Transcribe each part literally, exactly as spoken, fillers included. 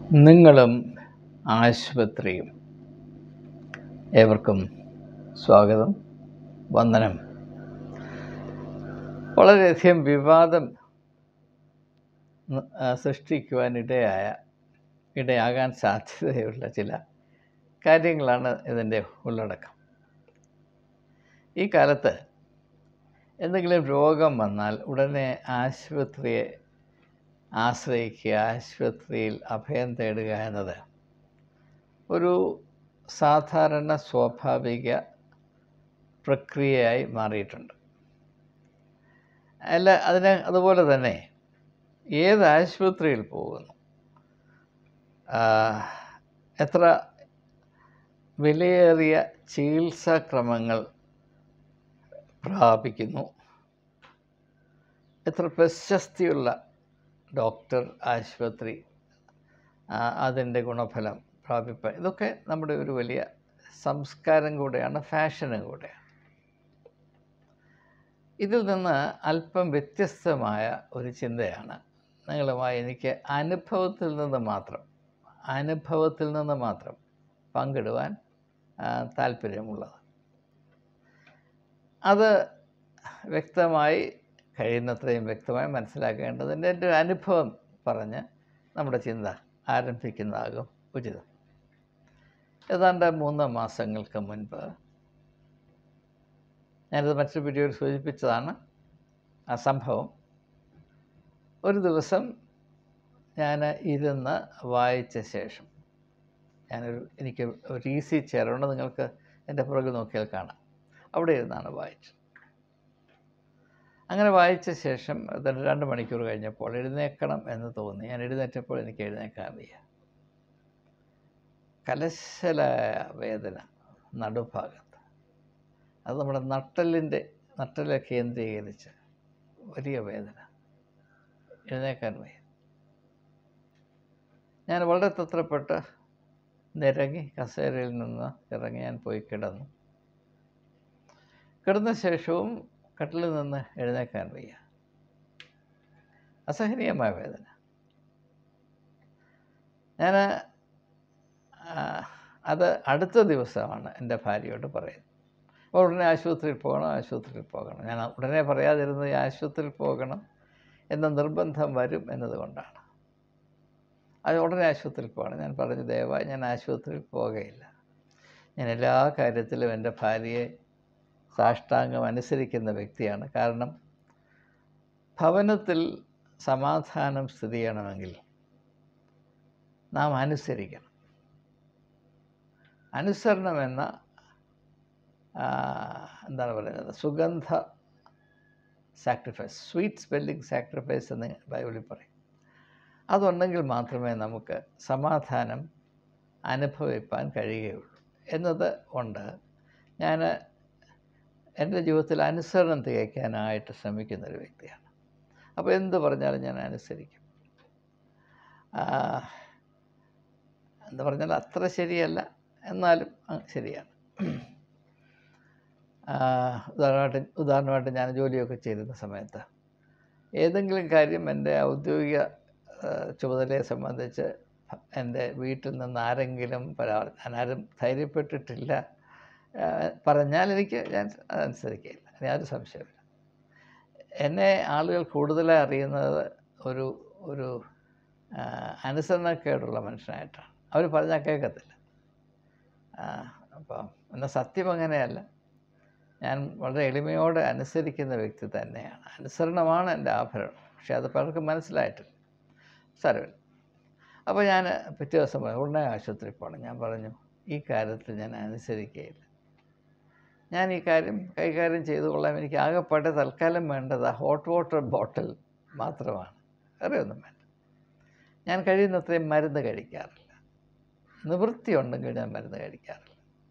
നിങ്ങളും ആശുപത്രിയും. ഏവർക്കും സ്വാഗതം, വന്ദനം. വളരെയധികം വിവാദം സൃഷ്ടിക്കുവാനിടയായ ഇടയാകാൻ സാധ്യതയുള്ള ചില കാര്യങ്ങളാണ് ഇതിൻ്റെ ഉള്ളടക്കം. ഈ കാലത്ത് എന്തെങ്കിലും രോഗം വന്നാൽ ഉടനെ ആശുപത്രിയെ ആശ്രയിക്കുക, ആശുപത്രിയിൽ അഭയം തേടുക എന്നത് ഒരു സാധാരണ സ്വാഭാവിക പ്രക്രിയയായി മാറിയിട്ടുണ്ട്. അല്ല അതിന് അതുപോലെ തന്നെ ഏത് ആശുപത്രിയിൽ പോകുന്നു, എത്ര വിലയേറിയ ചികിത്സാക്രമങ്ങൾ പ്രാപിക്കുന്നു, എത്ര പ്രശസ്തിയുള്ള ഡോക്ടർ, ആശുപത്രി, അതിൻ്റെ ഗുണഫലം പ്രാപിപ്പാൻ, ഇതൊക്കെ നമ്മുടെ ഒരു വലിയ സംസ്കാരം കൂടെയാണ്, ഫാഷനും കൂടെയാണ്. ഇതിൽ നിന്ന് അല്പം വ്യത്യസ്തമായ ഒരു ചിന്തയാണ് നിങ്ങളുമായി എനിക്ക് അനുഭവത്തിൽ നിന്ന് മാത്രം അനുഭവത്തിൽ നിന്ന് മാത്രം പങ്കിടുവാൻ താല്പര്യമുള്ളത്. അത് വ്യക്തമായി കഴിയുന്നത്രയും വ്യക്തമായി മനസ്സിലാക്കേണ്ടതിൻ്റെ എൻ്റെ ഒരു അനുഭവം പറഞ്ഞ് നമ്മുടെ ചിന്ത ആരംഭിക്കുന്നതാകും ഉചിതം. ഏതാണ്ട് മൂന്ന് മാസങ്ങൾക്ക് മുൻപ് ഞാനിത് മറ്റൊരു വീഡിയോയിൽ സൂചിപ്പിച്ചതാണ് ആ സംഭവം. ഒരു ദിവസം ഞാൻ ഇരുന്ന് വായിച്ച ശേഷം, ഞാനൊരു എനിക്ക് ഒരു ഈസി ചെയറുണ്ട്, നിങ്ങൾക്ക് എൻ്റെ പുറകെ നോക്കിയാൽ കാണാം, അവിടെ ഇരുന്നാണ് വായിച്ചത്. അങ്ങനെ വായിച്ച ശേഷം രണ്ട് മണിക്കൂർ കഴിഞ്ഞപ്പോൾ എഴുന്നേൽക്കണം എന്ന് തോന്നി. ഞാൻ എഴുന്നേറ്റപ്പോൾ എനിക്ക് എഴുന്നേൽക്കാൻ വയ്യ. കലശലായ വേദന നടുഭാഗത്ത്, അത് നമ്മുടെ നട്ടലിൻ്റെ നട്ടലെ കേന്ദ്രീകരിച്ച് വലിയ വേദന, എഴുന്നേൽക്കാൻ വയ്യ. ഞാൻ വളരെ തത്രപ്പെട്ട് നിരങ്ങി കസേരയിൽ നിന്ന് ഇറങ്ങി ഞാൻ പോയി കിടന്നു. കിടന്ന ശേഷവും കട്ടിലിൽ നിന്ന് എഴുന്നേൽക്കാൻ വയ്യ, അസഹനീയമായ വേദന. ഞാൻ അത് അടുത്ത ദിവസമാണ് എൻ്റെ ഭാര്യയോട് പറയുന്നത്. അപ്പോൾ ഉടനെ ആശുപത്രിയിൽ പോകണം ആശുപത്രിയിൽ പോകണം ഞാൻ ഉടനെ പറയാതിരുന്നത് ഈ ആശുപത്രിയിൽ പോകണം എന്ന നിർബന്ധം വരും എന്നതുകൊണ്ടാണ്. അത് ഉടനെ ആശുപത്രിയിൽ പോകണം. ഞാൻ പറഞ്ഞു, ദയവായി ഞാൻ ആശുപത്രിയിൽ പോകുകയില്ല. ഞാൻ എല്ലാ കാര്യത്തിലും എൻ്റെ ഭാര്യയെ സാഷ്ടാംഗം അനുസരിക്കുന്ന വ്യക്തിയാണ്. കാരണം ഭവനത്തിൽ സമാധാനം സ്ഥിതി ചെയ്യണമെങ്കിൽ നാം അനുസരിക്കണം. അനുസരണം എന്ന എന്താണ് പറയുന്നത്, സുഗന്ധ സാക്രിഫൈസ്, സ്വീറ്റ് സ്മെല്ലിംഗ് സാക്രിഫൈസ് എന്ന് ബൈബിളിൽ പറയും. അതുണ്ടെങ്കിൽ മാത്രമേ നമുക്ക് സമാധാനം അനുഭവിപ്പാൻ കഴിയുകയുള്ളൂ എന്നത് കൊണ്ട് ഞാൻ എൻ്റെ ജീവിതത്തിൽ അനുസരണം തികയ്ക്കാനായിട്ട് ശ്രമിക്കുന്നൊരു വ്യക്തിയാണ്. അപ്പോൾ എന്ത് പറഞ്ഞാലും ഞാൻ അനുസരിക്കും. എന്താ പറഞ്ഞാൽ അത്ര ശരിയല്ല, എന്നാലും ശരിയാണ്. ഉദാഹരണമായിട്ട് ഉദാഹരണമായിട്ട് ഞാൻ ജോലിയൊക്കെ ചെയ്യുന്ന സമയത്ത് ഏതെങ്കിലും കാര്യം എൻ്റെ ഔദ്യോഗിക ചുമതലയെ സംബന്ധിച്ച് എൻ്റെ വീട്ടിൽ നിന്ന് ആരെങ്കിലും പരാ ഞാനാരും ധൈര്യപ്പെട്ടിട്ടില്ല പറഞ്ഞാൽ എനിക്ക് ഞാൻ അതനുസരിക്കില്ല, യാതൊരു സംശയമില്ല. എന്നെ ആളുകൾ കൂടുതലായി അറിയുന്നത് ഒരു ഒരു അനുസരണക്കേടുള്ള മനുഷ്യനായിട്ടാണ്. അവർ പറഞ്ഞാൽ കേൾക്കത്തില്ല. അപ്പം എന്നാൽ സത്യം അങ്ങനെയല്ല. ഞാൻ വളരെ എളിമയോടെ അനുസരിക്കുന്ന വ്യക്തി തന്നെയാണ്. അനുസരണമാണ് എൻ്റെ ആഭരണം. പക്ഷേ അത് പലർക്കും മനസ്സിലായിട്ടില്ല. സാരമില്ല. അപ്പോൾ ഞാൻ പിറ്റേ ദിവസം പറഞ്ഞു, ഉടനെ ആശുപത്രിയിൽ പോകണം. ഞാൻ പറഞ്ഞു, ഈ കാര്യത്തിൽ ഞാൻ അനുസരിക്കുകയില്ല. ഞാൻ ഈ കാര്യം കൈകാര്യം ചെയ്തു കൊള്ളാം. എനിക്ക് ആകെപ്പാടെ തൽക്കാലം വേണ്ടത് ആ ഹോട്ട് വാട്ടർ ബോട്ടിൽ മാത്രമാണ്, വേറെയൊന്നും വേണ്ട. ഞാൻ കഴിയുന്നത്രയും മരുന്ന് കഴിക്കാറില്ല. നിവൃത്തി ഉണ്ടെങ്കിൽ ഞാൻ മരുന്ന് കഴിക്കാറില്ല.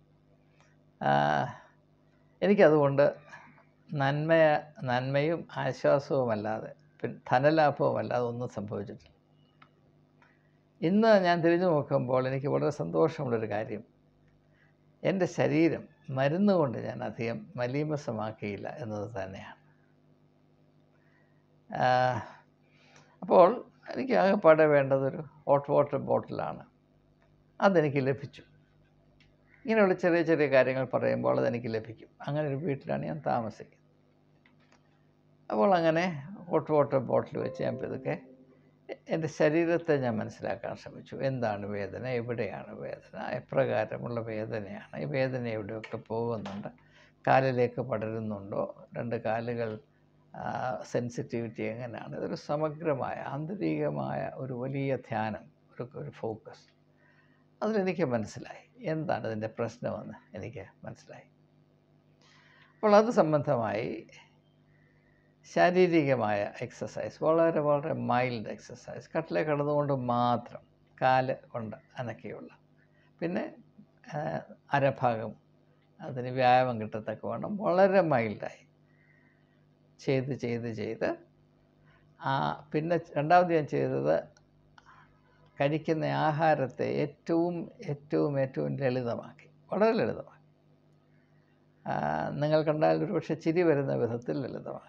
എനിക്കതുകൊണ്ട് നന്മ നന്മയും ആശ്വാസവുമല്ലാതെ പിന്നെ ധനലാഭവുമല്ലാതെ ഒന്നും സംഭവിച്ചിട്ടില്ല. ഇന്ന് ഞാൻ തിരിഞ്ഞു നോക്കുമ്പോൾ എനിക്ക് വളരെ സന്തോഷമുള്ളൊരു കാര്യം, എൻ്റെ ശരീരം മരുന്ന് കൊണ്ട് ഞാൻ അധികം മലീമസമാക്കിയില്ല എന്നത് തന്നെയാണ്. അപ്പോൾ എനിക്ക് ആകെപ്പാടെ വേണ്ടതൊരു ഹോട്ട് വാട്ടർ ബോട്ടിലാണ്. അതെനിക്ക് ലഭിച്ചു. ഇങ്ങനെയുള്ള ചെറിയ ചെറിയ കാര്യങ്ങൾ പറയുമ്പോൾ അതെനിക്ക് ലഭിക്കും. അങ്ങനെ ഒരു വീട്ടിലാണ് ഞാൻ താമസിക്കുന്നത്. അപ്പോൾ അങ്ങനെ ഹോട്ട് വാട്ടർ ബോട്ടിൽ വെച്ച് ഞാൻ പതുക്കെ എൻ്റെ ശരീരത്തെ ഞാൻ മനസ്സിലാക്കാൻ ശ്രമിച്ചു. എന്താണ് വേദന, എവിടെയാണ് വേദന, എപ്രകാരമുള്ള വേദനയാണ്, ഈ വേദന എവിടെയൊക്കെ പോകുന്നുണ്ട്, കാലിലേക്ക് പടരുന്നുണ്ടോ, രണ്ട് കാലുകൾ സെൻസിറ്റിവിറ്റി എങ്ങനെയാണ്. ഇതൊരു സമഗ്രമായ ആന്തരികമായ ഒരു വലിയ ധ്യാനം, ഒരു ഒരു ഫോക്കസ്. അതിലെനിക്ക് മനസ്സിലായി എന്താണ് ഇതിൻ്റെ പ്രശ്നമെന്ന് എനിക്ക് മനസ്സിലായി. അപ്പോൾ അത് സംബന്ധമായി ശാരീരികമായ എക്സസൈസ്, വളരെ വളരെ മൈൽഡ് എക്സസൈസ്, കട്ടിലെ കിടന്നുകൊണ്ട് മാത്രം കാല് കൊണ്ട് അനക്കിയുള്ള, പിന്നെ അരഭാഗം അതിന് വ്യായാമം കിട്ടത്തക്ക വേണം, വളരെ മൈൽഡായി ചെയ്ത് ചെയ്ത് ചെയ്ത് ആ പിന്നെ രണ്ടാമത് ഞാൻ ചെയ്തത് കഴിക്കുന്ന ആഹാരത്തെ ഏറ്റവും ഏറ്റവും ഏറ്റവും ലളിതമാക്കി, വളരെ ലളിതമാക്കി. നിങ്ങൾ കണ്ടാൽ ഒരു പക്ഷേ ചിരി വരുന്ന വിധത്തിൽ ലളിതമാക്കി.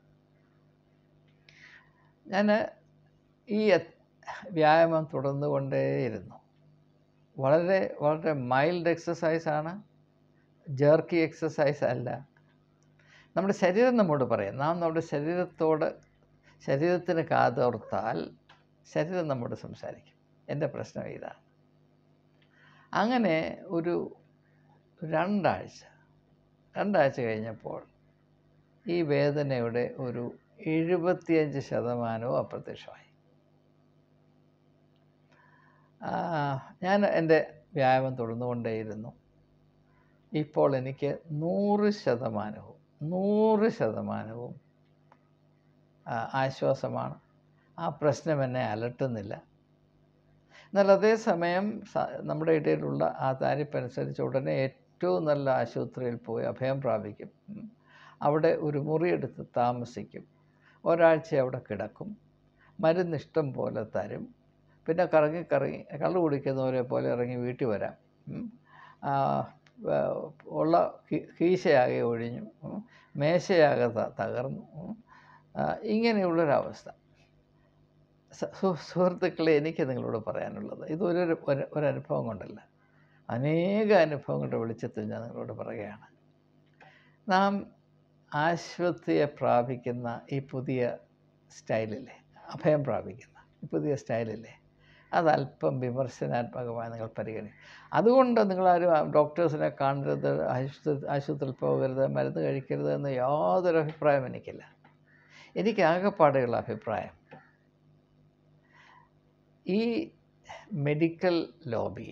ഞാൻ ഈ വ്യായാമം തുടർന്നുകൊണ്ടേയിരുന്നു. വളരെ വളരെ മൈൽഡ് എക്സസൈസാണ്, ജേർക്കി എക്സസൈസ് അല്ല. നമ്മുടെ ശരീരം നമ്മോട് പറയും, നാം നമ്മുടെ ശരീരത്തോട് ശരീരത്തിന് കാതോർത്താൽ ശരീരം നമ്മോട് സംസാരിക്കും. എൻ്റെ പ്രശ്നം ഇതാണ്. അങ്ങനെ ഒരു രണ്ടാഴ്ച രണ്ടാഴ്ച കഴിഞ്ഞപ്പോൾ ഈ വേദനയുടെ ഒരു എഴുപത്തിയഞ്ച് ശതമാനവും അപ്രത്യക്ഷമായി. ഞാൻ എൻ്റെ വ്യായാമം തുടർന്നുകൊണ്ടേയിരുന്നു. ഇപ്പോൾ എനിക്ക് നൂറ് ശതമാനവും നൂറ് ശതമാനവും ആശ്വാസമാണ്. ആ പ്രശ്നം എന്നെ അലട്ടുന്നില്ല. എന്നാൽ അതേസമയം നമ്മുടെ ഇടയിലുള്ള ആ താരിപ്പനുസരിച്ച് ഉടനെ ഏറ്റവും നല്ല ആശുപത്രിയിൽ പോയി അഭയം പ്രാപിക്കും. അവിടെ ഒരു മുറിയെടുത്ത് താമസിക്കും. ഒരാഴ്ച അവിടെ കിടക്കും. മരുന്ന് ഇഷ്ടം പോലെ തരും. പിന്നെ കറങ്ങി കറങ്ങി കള്ളു കുടിക്കുന്നവരെ പോലെ ഇറങ്ങി വീട്ടിൽ വരാം. ഉള്ള കീശയാകെ ഒഴിഞ്ഞു, മേശയാകെ തകർന്നു. ഇങ്ങനെയുള്ളൊരവസ്ഥ. സുഹൃത്തുക്കളെ, എനിക്ക് നിങ്ങളോട് പറയാനുള്ളത് ഇതൊരു ഒരനുഭവം കൊണ്ടല്ല, അനേക അനുഭവങ്ങളുടെ വെളിച്ചത്തിൽ ഞാൻ നിങ്ങളോട് പറയുകയാണ്. നാം ആശുപത്രിയെ പ്രാപിക്കുന്ന ഈ പുതിയ സ്റ്റൈലില്ലേ, അഭയം പ്രാപിക്കുന്ന ഈ പുതിയ സ്റ്റൈലില്ലേ, അതല്പം വിമർശനാത്മകമായി നിങ്ങൾ പരിഗണിക്കും. അതുകൊണ്ട് നിങ്ങളാരും ഡോക്ടേഴ്സിനെ കാണരുത്, ആശുപത്രി ആശുപത്രിയിൽ പോകരുത്, മരുന്ന് കഴിക്കരുത് എന്ന് യാതൊരു അഭിപ്രായം എനിക്കില്ല. എനിക്ക് ആകെപ്പാടെയുള്ള അഭിപ്രായം, ഈ മെഡിക്കൽ ലോബി,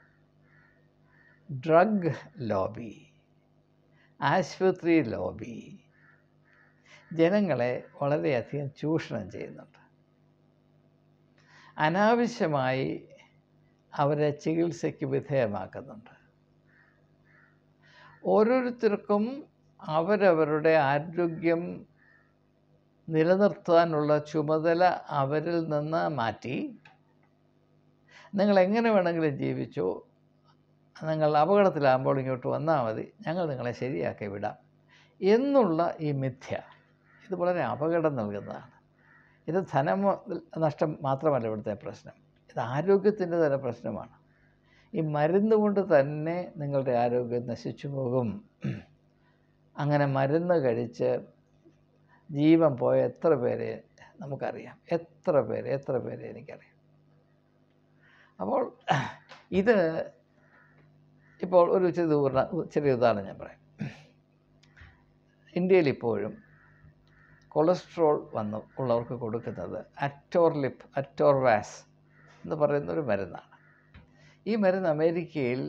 ഡ്രഗ് ലോബി, ആശുപത്രി ലോബി ജനങ്ങളെ വളരെയധികം ചൂഷണം ചെയ്യുന്നുണ്ട്. അനാവശ്യമായി അവരെ ചികിത്സയ്ക്ക് വിധേയമാക്കുന്നുണ്ട്. ഓരോരുത്തർക്കും അവരവരുടെ ആരോഗ്യം നിലനിർത്താനുള്ള ചുമതല അവരിൽ നിന്ന് മാറ്റി, നിങ്ങൾ എങ്ങനെ വേണമെങ്കിലും ജീവിച്ചോ, നിങ്ങൾ അപകടത്തിലാകുമ്പോൾ ഇങ്ങോട്ട് വന്നാൽ മതി, ഞങ്ങൾ നിങ്ങളെ ശരിയാക്കി വിടാം എന്നുള്ള ഈ മിഥ്യ, ഇത് വളരെ അപകടം നൽകുന്നതാണ്. ഇത് ധനം നഷ്ടം മാത്രമല്ല ഇവിടുത്തെ പ്രശ്നം, ഇത് ആരോഗ്യത്തിൻ്റെ തന്നെ പ്രശ്നമാണ്. ഈ മരുന്ന് കൊണ്ട് തന്നെ നിങ്ങളുടെ ആരോഗ്യം നശിച്ചു പോകും. അങ്ങനെ മരുന്ന് കഴിച്ച് ജീവൻ പോയ എത്ര പേരെ നമുക്കറിയാം, എത്ര പേര് എത്ര പേരെ എനിക്കറിയാം. അപ്പോൾ ഇത് ഇപ്പോൾ ഒരു ചെറിയ ചെറിയ ഉദാഹരണം ഞാൻ പറയാം. ഇന്ത്യയിൽ ഇപ്പോഴും കൊളസ്ട്രോൾ വന്ന് ഉള്ളവർക്ക് കൊടുക്കുന്നത് അറ്റോർലിപ്പ് അറ്റോർവാസ് എന്ന് പറയുന്നൊരു മരുന്നാണ്. ഈ മരുന്ന് അമേരിക്കയിൽ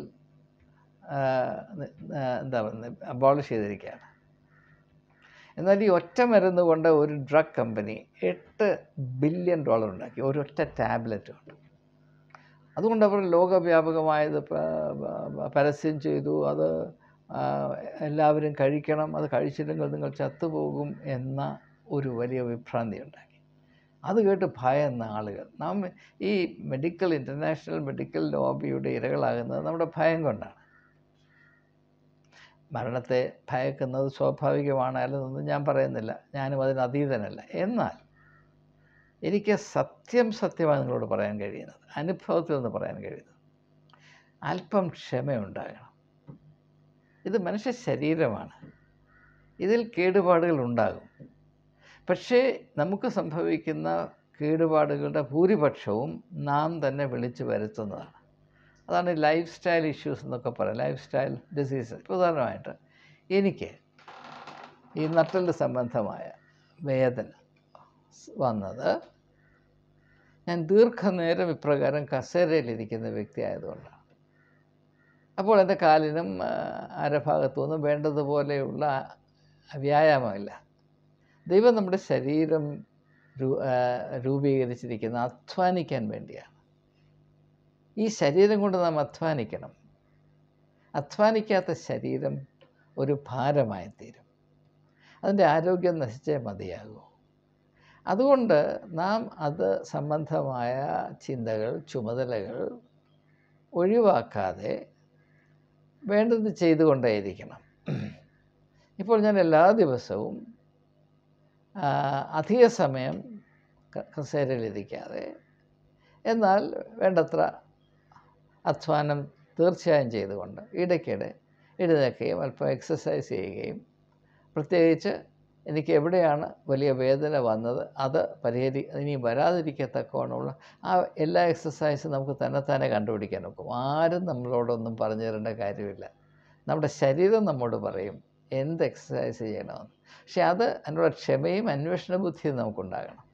എന്താ പറയുന്നത് അബോളിഷ് ചെയ്തിരിക്കുകയാണ്. എന്നാൽ ഈ ഒറ്റ മരുന്ന് കൊണ്ട് ഒരു ഡ്രഗ് കമ്പനി എട്ട് ബില്യൺ ഡോളർ ഉണ്ടാക്കി, ഒരൊറ്റ ടാബ്ലറ്റ് കൊണ്ട്. അതുകൊണ്ട് അവർ ലോകവ്യാപകമായത് പരസ്യം ചെയ്തു. അത് എല്ലാവരും കഴിക്കണം, അത് കഴിച്ചില്ലെങ്കിൽ നിങ്ങൾ ചത്തുപോകും എന്ന ഒരു വലിയ വിഭ്രാന്തി ഉണ്ടാക്കി. അത് കേട്ട് ഭയന്ന ആളുകൾ, നാം ഈ മെഡിക്കൽ ഇൻ്റർനാഷണൽ മെഡിക്കൽ ലോബിയുടെ ഇരകളാകുന്നത് നമ്മുടെ ഭയം കൊണ്ടാണ്. മരണത്തെ ഭയക്കുന്നത് സ്വാഭാവികമാണ്, അല്ലെന്നൊന്നും ഞാൻ പറയുന്നില്ല, ഞാനും അതിന് അതീതനല്ല. എന്നാൽ എനിക്ക് സത്യം സത്യമാണ് നിങ്ങളോട് പറയാൻ കഴിയുന്നത്, അനുഭവത്തിൽ നിന്ന് പറയാൻ കഴിയുന്നത്. അല്പം ക്ഷമയുണ്ടാകണം. ഇത് മനുഷ്യ ശരീരമാണ്, ഇതിൽ കേടുപാടുകൾ ഉണ്ടാകും. പക്ഷേ നമുക്ക് സംഭവിക്കുന്ന കേടുപാടുകളുടെ ഭൂരിപക്ഷവും നാം തന്നെ വിളിച്ചു വരുത്തുന്നതാണ്. അതാണ് ലൈഫ് സ്റ്റൈൽ ഇഷ്യൂസ് എന്നൊക്കെ പറയാം, ലൈഫ് സ്റ്റൈൽ ഡിസീസ്. ഉദാഹരണമായിട്ട് എനിക്ക് ഈ നട്ടല് സംബന്ധമായ വേദന വന്നത് ഞാൻ ദീർഘനേരം ഇപ്രകാരം കസേരയിലിരിക്കുന്ന വ്യക്തി ആയതുകൊണ്ടാണ്. അപ്പോൾ എൻ്റെ കാലിനും അരഭാഗത്തുനിന്നും വേണ്ടതുപോലെയുള്ള വ്യായാമമില്ല. ദൈവം നമ്മുടെ ശരീരം രൂപീകരിച്ചിരിക്കുന്ന അധ്വാനിക്കാൻ വേണ്ടിയാണ്. ഈ ശരീരം കൊണ്ട് നാം അധ്വാനിക്കണം. അധ്വാനിക്കാത്ത ശരീരം ഒരു ഭാരമായി തീരും, അതിൻ്റെ ആരോഗ്യം നശിച്ചേ മതിയാകൂ. അതുകൊണ്ട് നാം അത് സംബന്ധമായ ചിന്തകൾ, ചുമതലകൾ ഒഴിവാക്കാതെ വേണ്ടത് ചെയ്തുകൊണ്ടേയിരിക്കണം. ഇപ്പോൾ ഞാൻ എല്ലാ ദിവസവും അധിക സമയം കസേരയിലിരിക്കാതെ, എന്നാൽ വേണ്ടത്ര അധ്വാനം തീർച്ചയായും ചെയ്തുകൊണ്ട് ഇടയ്ക്കിടെ എഴുന്നേൽക്കുകയും അല്പം എക്സസൈസ് ചെയ്യുകയും, പ്രത്യേകിച്ച് എനിക്ക് എവിടെയാണ് വലിയ വേദന വന്നത് അത് പരിഹരി ഇനി വരാതിരിക്കത്തക്കവണ്ണമുള്ള ആ എല്ലാ എക്സസൈസും നമുക്ക് തന്നെത്താനെ കണ്ടുപിടിക്കാൻ നോക്കും. ആരും നമ്മളോടൊന്നും പറഞ്ഞു തരേണ്ട കാര്യമില്ല. നമ്മുടെ ശരീരം നമ്മോട് പറയും എന്ത് എക്സസൈസ് ചെയ്യണമെന്ന്. പക്ഷെ അത് അതിനുള്ള ക്ഷമയും അന്വേഷണ ബുദ്ധിയും നമുക്കുണ്ടാകണം.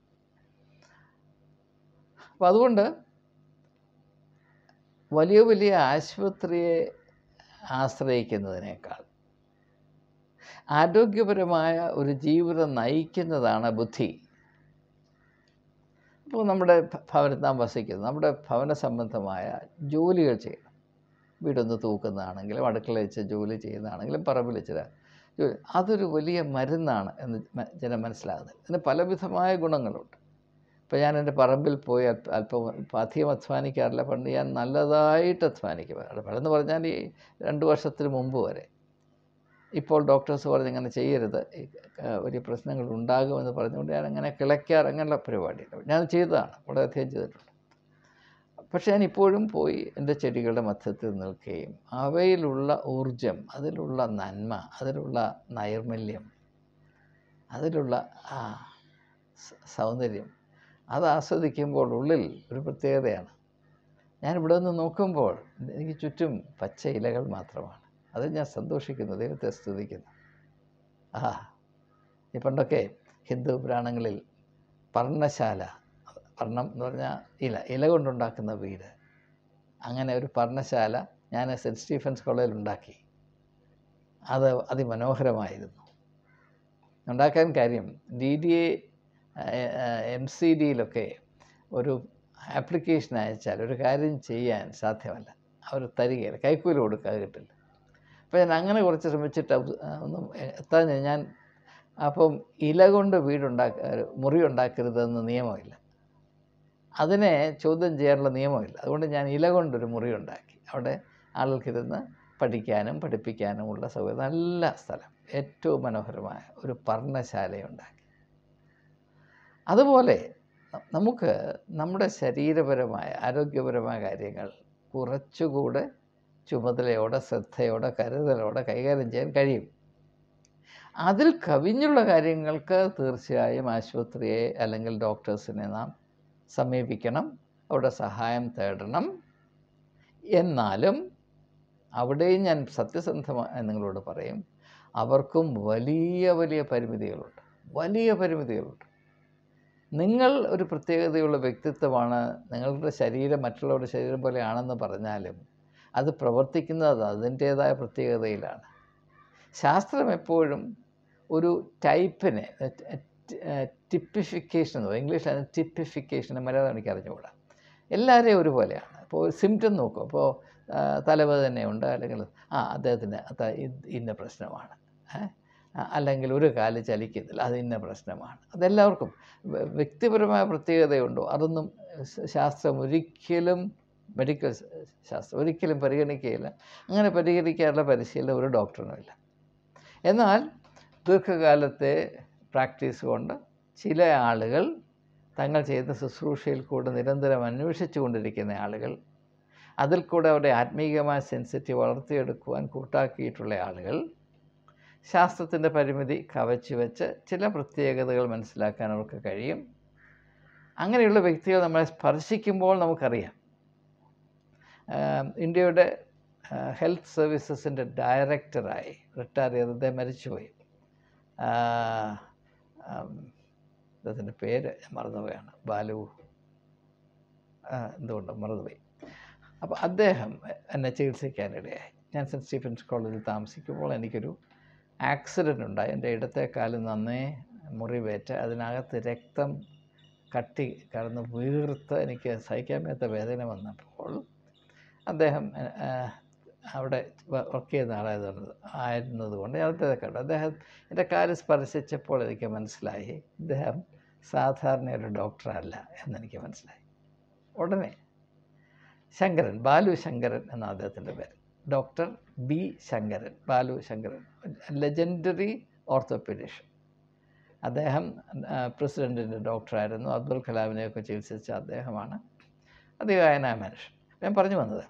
അപ്പം അതുകൊണ്ട് വലിയ വലിയ ആശുപത്രിയെ ആശ്രയിക്കുന്നതിനേക്കാൾ ആരോഗ്യപരമായ ഒരു ജീവിതം നയിക്കുന്നതാണ് ബുദ്ധി. ഇപ്പോൾ നമ്മുടെ ഭവനത്തിൽ നാം വസിക്കുന്നത്, നമ്മുടെ ഭവന സംബന്ധമായ ജോലികൾ ചെയ്യണം. വീടൊന്ന് തൂക്കുന്നതാണെങ്കിലും, അടുക്കള വെച്ച് ജോലി ചെയ്യുന്നതാണെങ്കിലും, പറമ്പിൽ വെച്ച് ജോലി, അതൊരു വലിയ മരുന്നാണ് എന്ന് ജനം മനസ്സിലാകുന്നത്. ഇതിന് പലവിധമായ ഗുണങ്ങളുണ്ട്. ഇപ്പോൾ ഞാൻ എൻ്റെ പറമ്പിൽ പോയി അല്പം അധികം അധ്വാനിക്കാറില്ല. പണ്ട് ഞാൻ നല്ലതായിട്ട് അധ്വാനിക്കും. പണ്ടെന്ന് പറഞ്ഞാൽ ഈ രണ്ട് വർഷത്തിന് മുമ്പ് വരെ. ഇപ്പോൾ ഡോക്ടേഴ്സ് പറഞ്ഞ് ഇങ്ങനെ ചെയ്യരുത്, വലിയ പ്രശ്നങ്ങൾ ഉണ്ടാകുമെന്ന് പറഞ്ഞുകൊണ്ട് ഞാൻ അങ്ങനെ കിളയ്ക്കാറ്, അങ്ങനെയുള്ള പരിപാടിയില്ല. ഞാൻ ചെയ്തതാണ്, വളരെയധികം ചെയ്തിട്ടുണ്ട്. പക്ഷേ ഞാൻ ഇപ്പോഴും പോയി എൻ്റെ ചെടികളുടെ മധ്യത്തിൽ നിൽക്കുകയും അവയിലുള്ള ഊർജം, അതിലുള്ള നന്മ, അതിലുള്ള നൈർമല്യം, അതിലുള്ള ആ സൗന്ദര്യം അത് ആസ്വദിക്കുമ്പോൾ ഉള്ളിൽ ഒരു പ്രത്യേകതയാണ്. ഞാനിവിടെ നിന്ന് നോക്കുമ്പോൾ എനിക്ക് ചുറ്റും പച്ച ഇലകൾ മാത്രമാണ്. അത് ഞാൻ സന്തോഷിക്കുന്നു, ദൈവത്തെ സ്തുതിക്കുന്നു. ആ ഈ പണ്ടൊക്കെ ഹിന്ദു പുരാണങ്ങളിൽ പർണശാല, പർണം എന്ന് പറഞ്ഞാൽ ഇല, ഇല കൊണ്ടുണ്ടാക്കുന്ന വീട്, അങ്ങനെ ഒരു പർണശാല ഞാൻ സെൻറ്റ് സ്റ്റീഫൻസ് കോളേജിൽ ഉണ്ടാക്കി. അത് അതിമനോഹരമായിരുന്നു. ഉണ്ടാക്കാൻ കാര്യം D D A M C ഡിയിലൊക്കെ ഒരു ആപ്ലിക്കേഷൻ അയച്ചാൽ ഒരു കാര്യം ചെയ്യാൻ സാധ്യമല്ല, അവർ തരികയില്ല, കൈക്കൂലി കൊടുക്കാതെ കിട്ടില്ല. അപ്പോൾ ഞാൻ അങ്ങനെ കുറച്ച് ശ്രമിച്ചിട്ട് ഒന്നും എത്താൻ ഞാൻ അപ്പം ഇല കൊണ്ട് വീടുണ്ടാക്ക മുറി ഉണ്ടാക്കരുതെന്ന് നിയമമില്ല, അതിനെ ചോദ്യം ചെയ്യാനുള്ള നിയമമില്ല. അതുകൊണ്ട് ഞാൻ ഇല കൊണ്ടൊരു മുറി ഉണ്ടാക്കി. അവിടെ ആളുകൾക്കിരുന്ന് പഠിക്കാനും പഠിപ്പിക്കാനുമുള്ള സൗകര്യം, നല്ല സ്ഥലം, ഏറ്റവും മനോഹരമായ ഒരു പർണശാലയുണ്ടാക്കി. അതുപോലെ നമുക്ക് നമ്മുടെ ശരീരപരമായ ആരോഗ്യപരമായ കാര്യങ്ങൾ കുറച്ചുകൂടെ ചുമതലയോടെ, ശ്രദ്ധയോടെ, കരുതലോടെ കൈകാര്യം ചെയ്യാൻ കഴിയും. അതിൽ കവിഞ്ഞുള്ള കാര്യങ്ങൾക്ക് തീർച്ചയായും ആശുപത്രിയെ അല്ലെങ്കിൽ ഡോക്ടേഴ്സിനെ നാം സമീപിക്കണം, അവിടെ സഹായം തേടണം. എന്നാലും അവിടെയും ഞാൻ സത്യസന്ധമായി നിങ്ങളോട് പറയും, അവർക്കും വലിയ വലിയ പരിമിതികളുണ്ട്, വലിയ പരിമിതികളുണ്ട്. നിങ്ങൾ ഒരു പ്രത്യേകതയുള്ള വ്യക്തിത്വമാണ്, നിങ്ങളുടെ ശരീരം മറ്റുള്ളവരുടെ ശരീരം പോലെയാണെന്ന് പറഞ്ഞാലും അത് പ്രവർത്തിക്കുന്നത് അതിൻ്റേതായ പ്രത്യേകതയിലാണ്. ശാസ്ത്രം എപ്പോഴും ഒരു ടൈപ്പിനെ, ടിപ്പിഫിക്കേഷൻ എന്ന് പറയും, ഇംഗ്ലീഷിലാണ് ടിപ്പിഫിക്കേഷൻ, മലയാളം എനിക്ക് അറിഞ്ഞുകൂടാ. എല്ലാവരെയും ഒരുപോലെയാണ്. ഇപ്പോൾ സിംറ്റം നോക്കും, ഇപ്പോൾ തലവേദനയുണ്ട്, അല്ലെങ്കിൽ ആ അദ്ദേഹത്തിന് ഇന്ന പ്രശ്നമാണ്, അല്ലെങ്കിൽ ഒരു കാല് ചലിക്കുന്നില്ല, അത് ഇന്ന പ്രശ്നമാണ്. അതെല്ലാവർക്കും വ്യക്തിപരമായ പ്രത്യേകതയുണ്ടോ, അതൊന്നും ശാസ്ത്രം ഒരിക്കലും, മെഡിക്കൽ ശാസ്ത്രം ഒരിക്കലും പരിഗണിക്കുകയില്ല. അങ്ങനെ പരിഹരിക്കാനുള്ള പരിശീലനം ഒരു ഡോക്ടറിനുമില്ല. എന്നാൽ ദീർഘകാലത്തെ പ്രാക്ടീസ് കൊണ്ട് ചില ആളുകൾ തങ്ങൾ ചെയ്യുന്ന ശുശ്രൂഷയിൽ കൂടെ നിരന്തരം അന്വേഷിച്ചു കൊണ്ടിരിക്കുന്ന ആളുകൾ, അതിൽ കൂടെ അവരുടെ ആത്മീയമായ സെൻസിറ്റീവ് വളർത്തിയെടുക്കുവാൻ കൂട്ടാക്കിയിട്ടുള്ള ആളുകൾ, ശാസ്ത്രത്തിൻ്റെ പരിമിതി കവച്ചു വെച്ച് ചില പ്രത്യേകതകൾ മനസ്സിലാക്കാൻ അവർക്ക് കഴിയും. അങ്ങനെയുള്ള വ്യക്തികൾ നമ്മളെ സ്പർശിക്കുമ്പോൾ നമുക്കറിയാം. ഇന്ത്യയുടെ ഹെൽത്ത് സർവീസസിൻ്റെ ഡയറക്ടറായി റിട്ടയർ ചെയ്ത് അദ്ദേഹം മരിച്ചുപോയി. അദ്ദേഹത്തിൻ്റെ പേര് മറന്നുപോയാണ്, ബാലു എന്തുകൊണ്ട് മറന്നുപോയി. അപ്പോൾ അദ്ദേഹം എന്നെ ചികിത്സിക്കാനിടയായി. ഞാൻ സെൻറ്റ് സ്റ്റീഫൻസ് കോളേജിൽ താമസിക്കുമ്പോൾ എനിക്കൊരു ആക്സിഡൻ്റ് ഉണ്ടായി. എൻ്റെ ഇടത്തെ കാല് നന്നേ മുറിവേറ്റ് അതിനകത്ത് രക്തം കട്ടി കടന്ന് വീർത്ത് എനിക്ക് സഹിക്കാൻ മേത്ത വേദന വന്നപ്പോൾ അദ്ദേഹം അവിടെ വർക്ക് ചെയ്യുന്ന ആളായത് ആയിരുന്നത് കൊണ്ട് അദ്ദേഹത്തെ കണ്ടു. അദ്ദേഹം എൻ്റെ കാല് സ്പർശിച്ചപ്പോൾ എനിക്ക് മനസ്സിലായി ഇദ്ദേഹം സാധാരണ ഒരു ഡോക്ടറല്ല എന്നെനിക്ക് മനസ്സിലായി. ഉടനെ ശങ്കരൻ, ബാലു ശങ്കരൻ എന്ന അദ്ദേഹത്തിൻ്റെ പേര്, doctor B Shankaran, Balu Shankaran, legendary orthopaedician. അദ്ദേഹം പ്രസിഡൻറ്റിൻ്റെ ഡോക്ടറായിരുന്നു. അബ്ദുൽ കലാമിനെയൊക്കെ ചികിത്സിച്ച അദ്ദേഹമാണ്. അതികായനായ മനുഷ്യൻ. ഞാൻ പറഞ്ഞു വന്നത്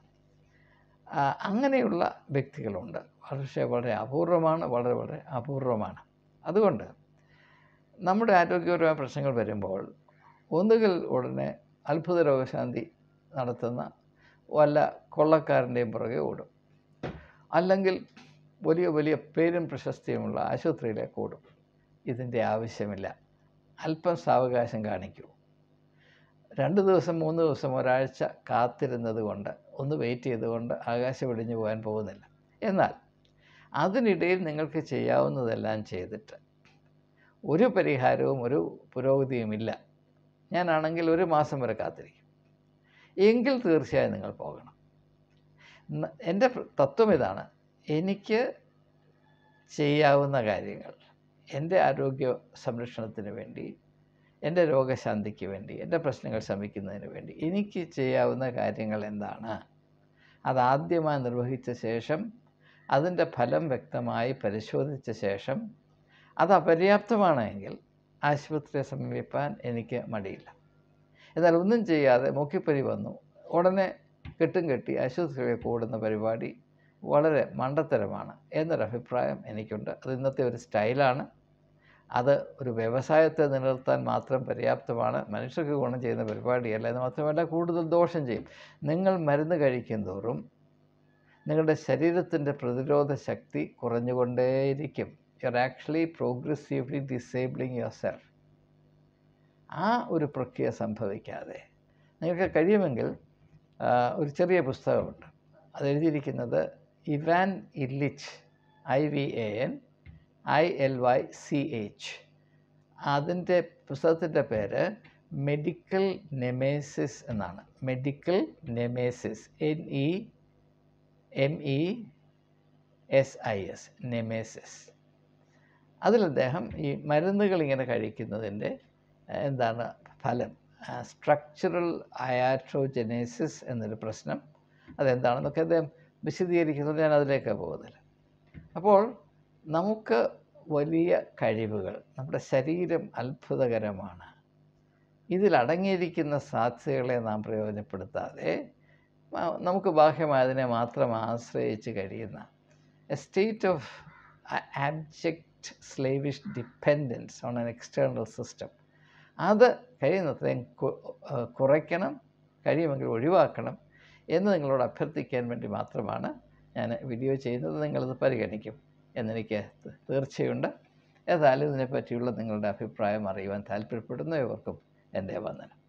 അങ്ങനെയുള്ള വ്യക്തികളുണ്ട്. പക്ഷേ വളരെ അപൂർവമാണ്, വളരെ വളരെ അപൂർവമാണ്. അതുകൊണ്ട് നമ്മുടെ ആരോഗ്യപരമായ പ്രശ്നങ്ങൾ വരുമ്പോൾ ഒന്നുകിൽ ഉടനെ അത്ഭുത രോഗശാന്തി നടത്തുന്ന വല്ല കൊള്ളക്കാരൻ്റെയും പുറകെ ഓടും, അല്ലെങ്കിൽ വലിയ വലിയ പേരും പ്രശസ്തിയുമുള്ള ആശുപത്രിയിലേക്ക് ഓടും. ഇതിൻ്റെ ആവശ്യമില്ല. അല്പം സാവകാശം കാണിക്കൂ. രണ്ട് ദിവസം, മൂന്ന് ദിവസം, ഒരാഴ്ച കാത്തിരുന്നത് കൊണ്ട്, ഒന്ന് വെയിറ്റ് ചെയ്തുകൊണ്ട് ആകാശം വെടിഞ്ഞു പോകാൻ പോകുന്നില്ല. എന്നാൽ അതിനിടയിൽ നിങ്ങൾക്ക് ചെയ്യാവുന്നതെല്ലാം ചെയ്തിട്ട് ഒരു പരിഹാരവും ഒരു പുരോഗതിയുമില്ല, ഞാനാണെങ്കിൽ ഒരു മാസം വരെ കാത്തിരിക്കും, എങ്കിൽ തീർച്ചയായും നിങ്ങൾ പോകണം. എൻ്റെ തത്വം ഇതാണ്: എനിക്ക് ചെയ്യാവുന്ന കാര്യങ്ങൾ എൻ്റെ ആരോഗ്യ സംരക്ഷണത്തിന് വേണ്ടി, എൻ്റെ രോഗശാന്തിക്ക് വേണ്ടി, എൻ്റെ പ്രശ്നങ്ങൾ ശമിക്കുന്നതിന് വേണ്ടി എനിക്ക് ചെയ്യാവുന്ന കാര്യങ്ങൾ എന്താണ്, അതാദ്യമായി നിർവഹിച്ച ശേഷം അതിൻ്റെ ഫലം വ്യക്തമായി പരിശോധിച്ച ശേഷം അത് അപര്യാപ്തമാണെങ്കിൽ ആശുപത്രിയെ സമീപിക്കാൻ എനിക്ക് മടിയില്ല. എന്നാൽ ഒന്നും ചെയ്യാതെ മൂക്കിപ്പനി വന്നു ഉടനെ കെട്ടും കെട്ടി ആശുപത്രിയിലേക്ക് ഓടുന്ന പരിപാടി വളരെ മണ്ടത്തരമാണ് എന്നൊരഭിപ്രായം എനിക്കുണ്ട്. അത് ഇന്നത്തെ ഒരു സ്റ്റൈലാണ്. അത് ഒരു വ്യവസായത്തെ നിലനിർത്താൻ മാത്രം പര്യാപ്തമാണ്. മനുഷ്യർക്ക് ഗുണം ചെയ്യുന്ന പരിപാടിയല്ല. എന്ന് മാത്രമല്ല, കൂടുതൽ ദോഷം ചെയ്യും. നിങ്ങൾ മരുന്ന് കഴിക്കും തോറും നിങ്ങളുടെ ശരീരത്തിൻ്റെ പ്രതിരോധ ശക്തി കുറഞ്ഞുകൊണ്ടേയിരിക്കും. You are actually progressively disabling yourself. ആ ഒരു പ്രക്രിയ സംഭവിക്കാതെ നിങ്ങൾക്ക് കഴിയുമെങ്കിൽ ഒരു ചെറിയ പുസ്തകമുണ്ട്. അത് എഴുതിയിരിക്കുന്നത് Ivan Illich, I V A N I L Y C H. അതിൻ്റെ പുസ്തകത്തിൻ്റെ പേര് മെഡിക്കൽ നെമേസിസ് എന്നാണ്. Medical nemesis, N E M E S I S, nemesis. അതിൽ അദ്ദേഹം ഈ മരുന്നുകൾ ഇങ്ങനെ കഴിക്കുന്നതിൻ്റെ എന്താണ് ഫലം, സ്ട്രക്ചറൽ അയാട്രോജനേസിസ് എന്നൊരു പ്രശ്നം, അതെന്താണെന്നൊക്കെ അദ്ദേഹം വിശദീകരിക്കുന്നത്. ഞാൻ അതിലേക്ക് പോകുന്നില്ല. അപ്പോൾ നമുക്ക് വലിയ കഴിവുകൾ, നമ്മുടെ ശരീരം അത്ഭുതകരമാണ്. ഇതിലടങ്ങിയിരിക്കുന്ന സാധ്യതകളെ നാം പ്രയോജനപ്പെടുത്താതെ നമുക്ക് ബാഹ്യമായതിനെ മാത്രം ആശ്രയിച്ച് കഴിയുന്ന a state of abject slavish dependence on an external system, അത് കഴിയുന്നത്രയും കുറയ്ക്കണം, കഴിയുമെങ്കിൽ ഒഴിവാക്കണം എന്ന് നിങ്ങളോട് അഭ്യർത്ഥിക്കാൻ വേണ്ടി മാത്രമാണ് ഞാൻ വീഡിയോ ചെയ്യുന്നത്. നിങ്ങളത് പരിഗണിക്കും എന്നെനിക്ക് തീർച്ചയുണ്ട്. ഏതായാലും ഇതിനെപ്പറ്റിയുള്ള നിങ്ങളുടെ അഭിപ്രായം അറിയുവാൻ താല്പര്യപ്പെടുന്ന ഇവർക്കും എൻ്റെ വന്ദനം.